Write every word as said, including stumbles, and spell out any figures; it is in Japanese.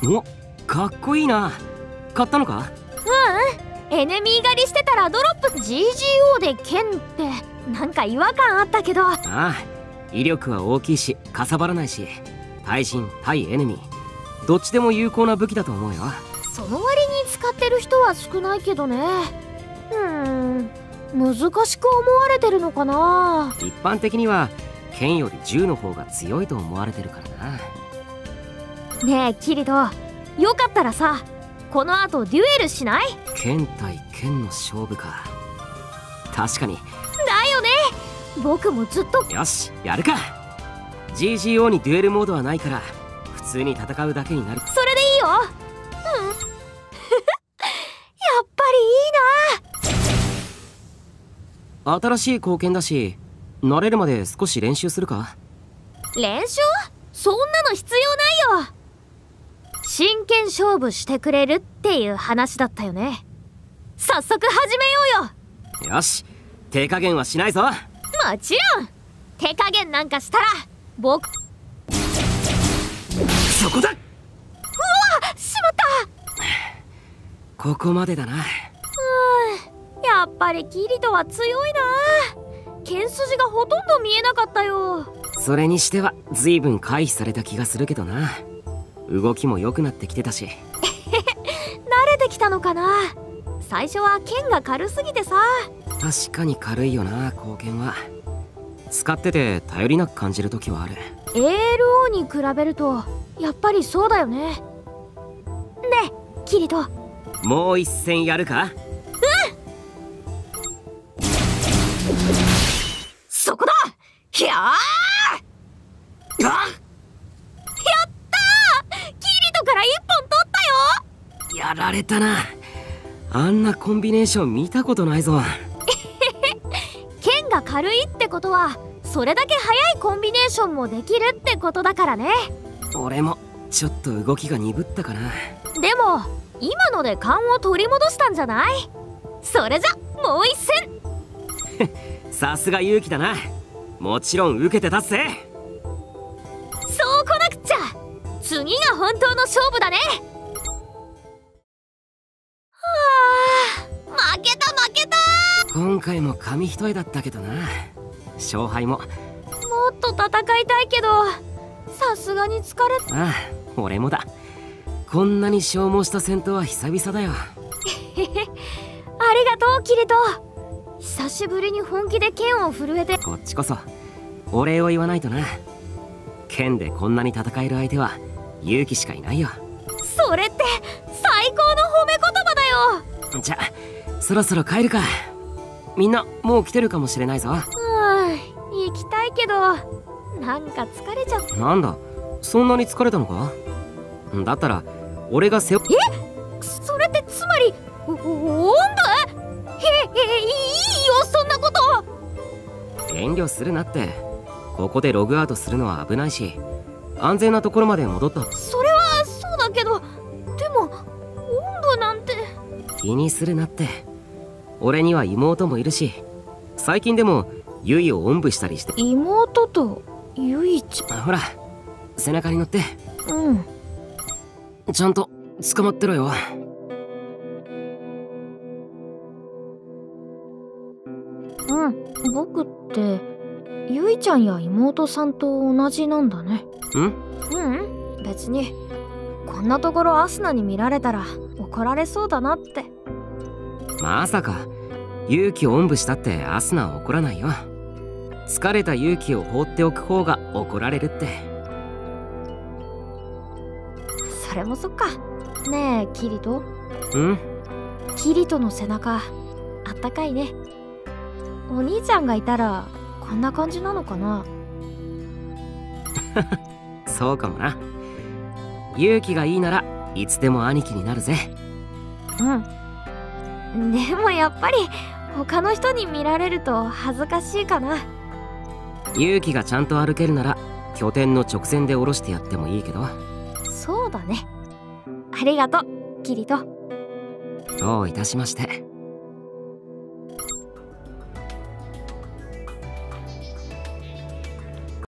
お、かっこいいな。買ったのか？ うん、エネミー狩りしてたらドロップ ジージーオー で剣ってなんか違和感あったけど。ああ、威力は大きいしかさばらないし、対人対エネミーどっちでも有効な武器だと思うよ。 その割に使ってる人は少ないけどね。うーん、難しく思われてるのかな。 一般的には剣より銃の方が強いと思われてるからな。 ねえキリト、よかったらさ、この後デュエルしない？ 剣対剣の勝負か。確かにだよね。僕もずっと。 よし、やるか。 ジージーオー にデュエルモードはないから普通に戦うだけになる。 それでいいよ。うんやっぱりいいな。 新しい貢献だし慣れるまで少し練習するか。 練習？そんなの必要ないよ。真剣勝負してくれるっていう話だったよね。早速始めようよ。 よし、手加減はしないぞ。 もちろん。手加減なんかしたら僕。 そこだ。 うわ、しまった。 ここまでだな。 うーん、やっぱりキリトは強いな。剣筋がほとんど見えなかったよ。 それにしては随分回避された気がするけどな。動きも良くなってきてたし。 慣れてきたのかな。最初は剣が軽すぎてさ。 確かに軽いよな、貢献は。使ってて頼りなく感じる時はある。 エーエルオー に比べるとやっぱりそうだよね。ねえキリト、 もう一戦やるか？ そこだ。ひゃー。 あっ、 やったー。キリトから一本取ったよ。 やられたな。あんなコンビネーション見たことないぞ。 剣が軽いってことはそれだけ速いコンビネーションもできるってことだからね。 俺もちょっと動きが鈍ったかな。 でも今ので勘を取り戻したんじゃない？それじゃもう一戦。 さすが勇気だな。もちろん受けて立つぜ。 そうこなくっちゃ。次が本当の勝負だね。はあ、負けた負けた。 今回も紙一重だったけどな。勝敗も。 もっと戦いたいけどさすがに疲れた。 ああ、俺もだ。こんなに消耗した戦闘は久々だよ。 ありがとうキリト。久しぶりに本気で剣を震えて。 こっちこそお礼を言わないとな。剣でこんなに戦える相手は勇気しかいないよ。 それって最高の褒め言葉だよ。 じゃあそろそろ帰るか。みんなもう来てるかもしれないぞ。 うん、行きたいけどなんか疲れちゃった。 なんだ、そんなに疲れたのか？だったら俺が背負っ。 え、それってつまりおおんぶ？へえ、いいよそんなこと。 遠慮するなって。ここでログアウトするのは危ないし、安全なところまで戻った。 それはそうだけど、でもおんぶなんて。 気にするなって。俺には妹もいるし、最近でもユイをおんぶしたりして。 妹とユイちゃん。 ほら背中に乗って。 うん、 ちゃんと捕まってろよ。 うん、僕ってユイちゃんや妹さんと同じなんだね。 ん？ うん、うん、別に。こんなところアスナに見られたら怒られそうだなって。 まさか勇気をおんぶしたってアスナは怒らないよ。疲れた勇気を放っておく方が怒られるって。 それもそっか。ねえキリト。 うん？ キリトの背中あったかいね。お兄ちゃんがいたらこんな感じなのかな。 そうかもな。勇気がいいならいつでも兄貴になるぜ。 うん。でもやっぱり他の人に見られると恥ずかしいかな。 勇気がちゃんと歩けるなら拠点の直線で降ろしてやってもいいけど。 そうだね。ありがとうキリト。 どういたしまして。